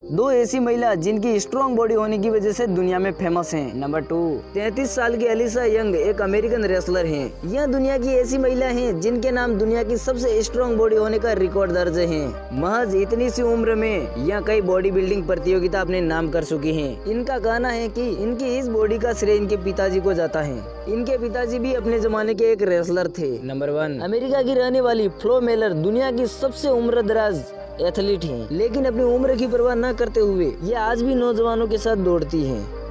दो ऐसी महिला जिनकी स्ट्रॉन्ग बॉडी होने की वजह से दुनिया में फेमस हैं। नंबर 2, 33 साल की अलीसा यंग एक अमेरिकन रेसलर हैं। यह दुनिया की ऐसी महिला हैं जिनके नाम दुनिया की सबसे स्ट्रॉन्ग बॉडी होने का रिकॉर्ड दर्ज है। महज इतनी सी उम्र में यह कई बॉडी बिल्डिंग प्रतियोगिता अपने नाम कर चुकी हैं। इनका कहना है कि इनकी इस बॉडी का श्रेय इनके पिताजी को जाता है। इनके पिताजी भी अपने जमाने के एक रेसलर थे। नंबर 1, अमेरिका की रहने वाली फ्लो मेलर दुनिया की सबसे उम्रदराज एथलीट हैं, लेकिन अपनी उम्र की परवाह न करते हुए ये आज भी नौजवानों के साथ दौड़ती हैं।